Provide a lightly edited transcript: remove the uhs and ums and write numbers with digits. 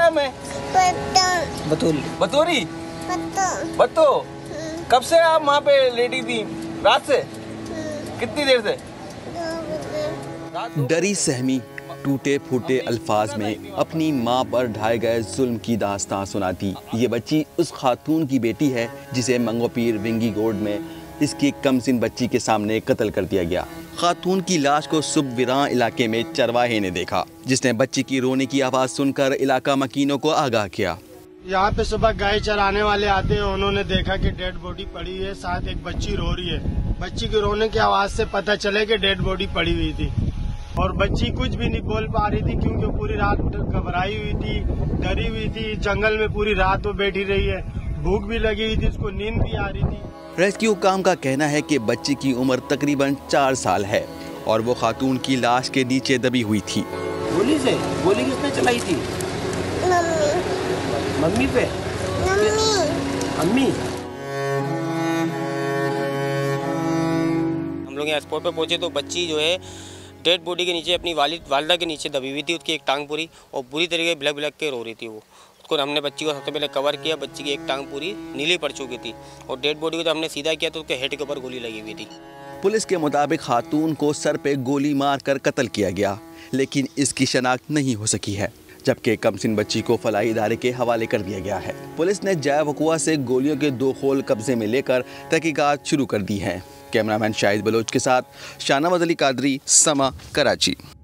नाम है? बतूल। बतूरी? बत्तो। कब से आप वहाँ पे लेटी थी? रात से? कितनी देर से? डरी सहमी टूटे फूटे अल्फाज में अपनी मां पर ढाए गए जुल्म की दास्तां सुनाती ये बच्ची उस खातून की बेटी है जिसे मंगोपीर विंगी गोड में इसकी कमसिन बच्ची के सामने कत्ल कर दिया गया। खातून की लाश को सुबविरां इलाके में चरवाहे ने देखा, जिसने बच्ची की रोने की आवाज़ सुनकर इलाका मकीनों को आगाह किया। यहाँ पे सुबह गाय चराने वाले आते हैं, उन्होंने देखा कि डेड बॉडी पड़ी है, साथ एक बच्ची रो रही है। बच्ची के रोने की आवाज से पता चले कि डेड बॉडी पड़ी हुई थी और बच्ची कुछ भी नहीं बोल पा रही थी क्योंकि पूरी रात घबराई हुई थी, डरी हुई थी। जंगल में पूरी रात वो बैठी रही है, भूख भी लगी हुई थी, उसको नींद भी आ रही थी। रेस्क्यू काम का कहना है कि बच्ची की उम्र तकरीबन 4 साल है और वो खातून की लाश के नीचे दबी हुई थी। गोली किसने चलाई थी? मम्मी पे? अम्मी। हम लोग यहाँ स्पॉट पे पहुंचे तो बच्ची जो है डेड बॉडी के नीचे अपनी वालिदा के नीचे दबी हुई थी। उसकी एक टांग पूरी और बुरी तरीके बिलक बिलक के रो रही थी वो। उसको हमने बच्ची को सबसे पहले कवर किया, बच्ची की एक टांग पूरी नीली पड़ चुकी थी और डेड बॉडी को तो हमने सीधा किया तो उसके हेड के ऊपर गोली लगी हुई थी। पुलिस के मुताबिक खातून को सर पे गोली मारकर कत्ल किया गया, लेकिन इसकी शनाख्त नहीं हो सकी है, जबकि कमसिन बच्ची को फलाही इदारे के हवाले कर दिया गया है। पुलिस ने जय वकुआ से गोलियों के 2 खोल कब्जे में लेकर तहकीकात शुरू कर दी है। कैमरामैन शाहिद बलोच के साथ शाहनवाज अली कादरी, समा, कराची।